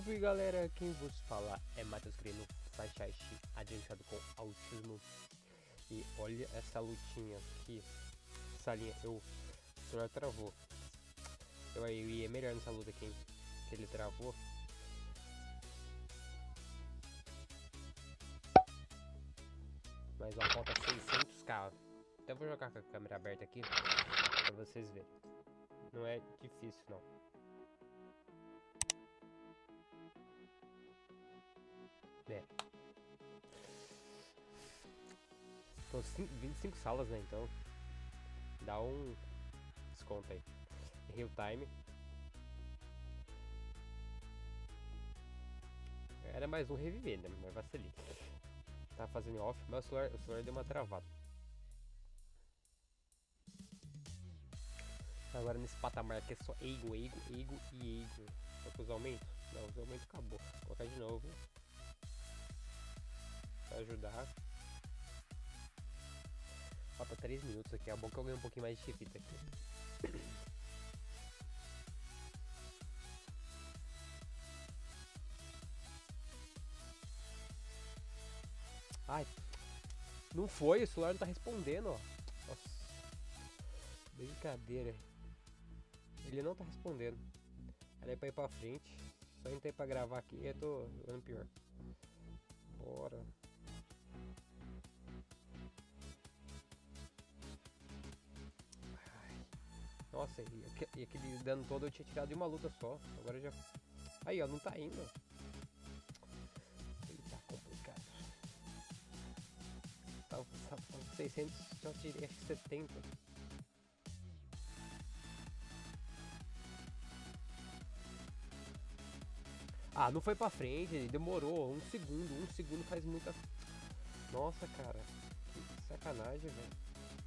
Salve galera, quem vos fala é Matheus Greno, Sashaishi, adiantado com autismo. E olha essa lutinha aqui, essa linha, o celular travou. Eu ia melhor nessa luta aqui, que ele travou. Mas ó, falta 600k. Até vou jogar com a câmera aberta aqui, pra vocês verem. Não é difícil não. É. São 25 salas, né? Então dá um desconto aí. Real time. Era mais um reviver, né? Mas vacilei. Tá fazendo off, mas o celular deu uma travada. Agora nesse patamar aqui é só ego e ego. Só que os aumentos? Não, os aumentos acabou. Vou colocar de novo. Pra ajudar. Falta 3 minutos aqui. É bom que eu ganho um pouquinho mais de fita aqui. Ai. Não foi, o celular não tá respondendo, ó. Nossa. Brincadeira. Ele não tá respondendo. Era pra ir pra frente. Só entrei pra gravar aqui e eu tô jogando pior. Bora. Nossa, e aquele dano todo eu tinha tirado de uma luta só. Agora já... Aí, ó, não tá indo. Tá complicado. Tava 600, só tirei acho que 70. Ah, não foi pra frente, demorou um segundo faz muita... Nossa, cara, que sacanagem, velho.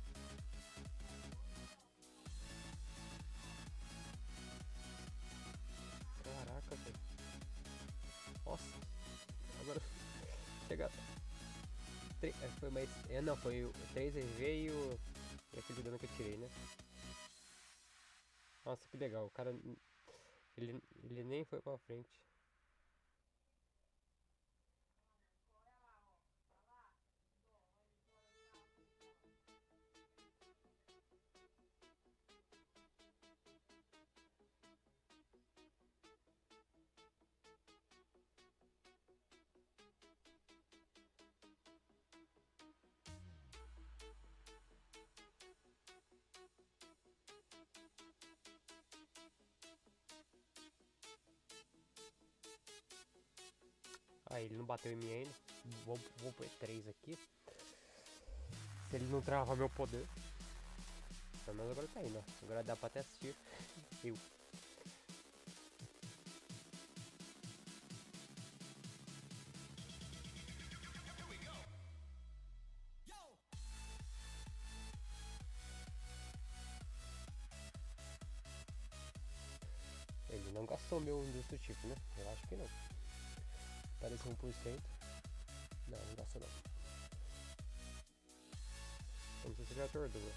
Caraca, velho. Nossa, agora chega... Foi mais... não, foi o 3 EV e aquele dano que eu tirei, né? Nossa, que legal, o cara... Ele nem foi pra frente. Ah, ele não bateu em mim ainda. Vou pôr 3 aqui. Se ele não travar meu poder. Pelo menos agora tá indo, ó. Agora dá pra até assistir. Eu. Ele não gastou meu indestrutível, né? Eu acho que não. Parece 1%. Não, não gastou não. Não sei se ele atordou.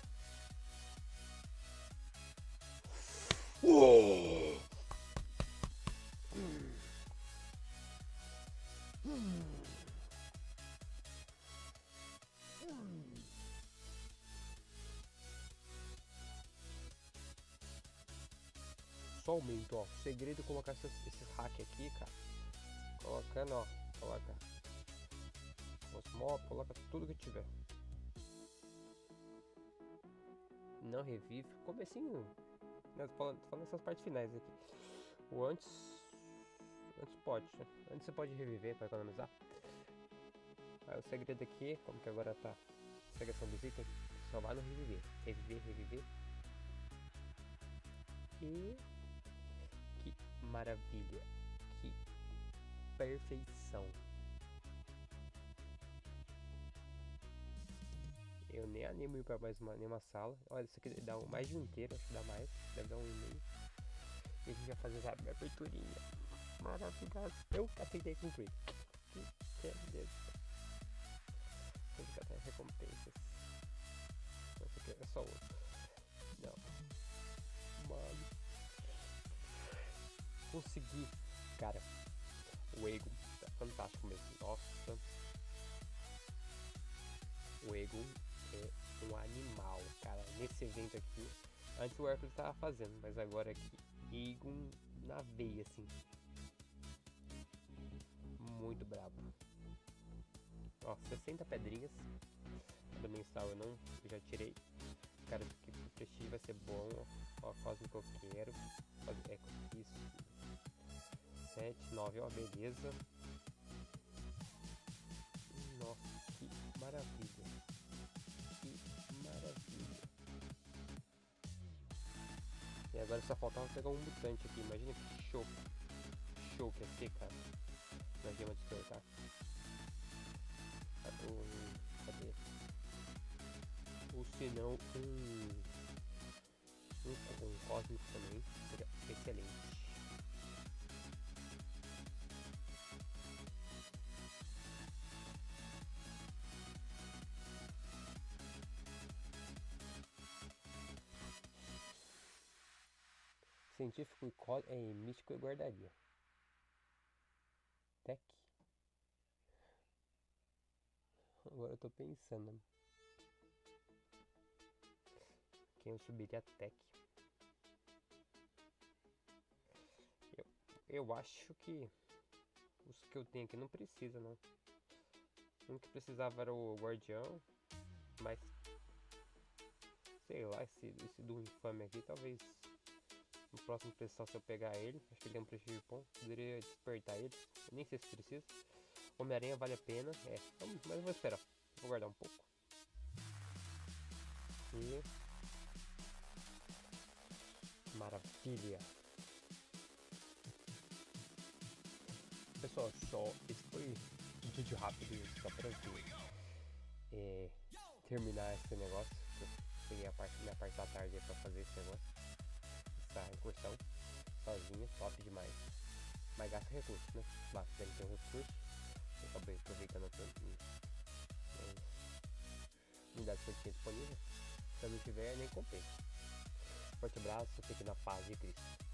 Só aumento, ó. O segredo é colocar esses hack aqui, cara. Colocando, ó. Coloca os mobs, coloca tudo que tiver. Não revive. Comecinho. Né, tô falando essas partes finais aqui. O antes pode, né? Antes você pode reviver para economizar. Aí o segredo aqui, como que agora tá seleção dos itens, só vai no reviver. Reviver. E que maravilha. Que perfeição. Eu nem animo ir pra mais nenhuma sala. Olha, isso aqui dá mais de um inteiro, acho que dá mais. Deve dar 1,5. E a gente vai fazer essa aberturinha maravilhosa. Eu aceitei cumprir. Que beleza. Vou ficar até recompensas. Essa aqui é só outro. Não. Mano. Consegui. Cara, clássico mesmo. Nossa. O Egon é um animal, cara. Nesse evento aqui, antes o Hércules tava fazendo, mas agora aqui, Egon na veia, assim. Muito brabo. Ó, 60 pedrinhas. Do mensal eu não, já tirei. Cara, que o prestígio vai ser bom. Ó, cósmico eu quero. É isso. 7, 9, ó, beleza. Nossa, que maravilha. Que maravilha. E agora só faltava pegar um mutante aqui. Imagina que show. Show que ia ser, cara. Na gema despertar. Cadê? Ou se não, um cósmico também. Seria excelente. Científico e místico eu guardaria. Tech. Agora eu tô pensando. Quem eu subiria a Tech? Eu acho que os que eu tenho aqui não precisa, não. O que precisava era o Guardião. Mas sei lá, esse do Infame aqui, talvez no próximo pessoal, se eu pegar ele, acho que ele tem um prestígio bom, poderia despertar ele, eu nem sei se precisa. Homem-Aranha vale a pena, mas eu vou esperar, vou guardar um pouco. E maravilha. Pessoal, esse foi um vídeo rápido só pra terminar esse negócio. Eu peguei minha parte da tarde pra fazer esse negócio, essa incursão sozinha, top demais. Mas gasta recursos, né? Lá, tem que ter um recurso. Eu acabei aproveitando as unidades que eu tinha disponível. Se eu não tiver, nem comprei. Forte abraço, fique na paz de Cristo.